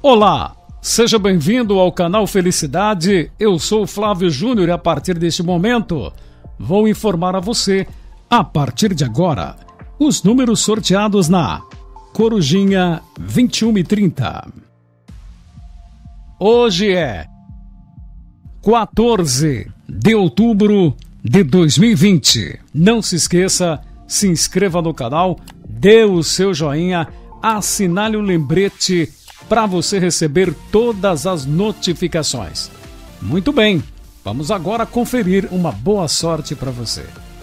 Olá, seja bem-vindo ao canal Felicidade. Eu sou o Flávio Júnior e a partir deste momento vou informar a você, a partir de agora, os números sorteados na Corujinha 21 e 30. Hoje é 14 de outubro de 2020. Não se esqueça, se inscreva no canal, dê o seu joinha, assinale o lembrete para você receber todas as notificações. Muito bem, vamos agora conferir uma boa sorte para você.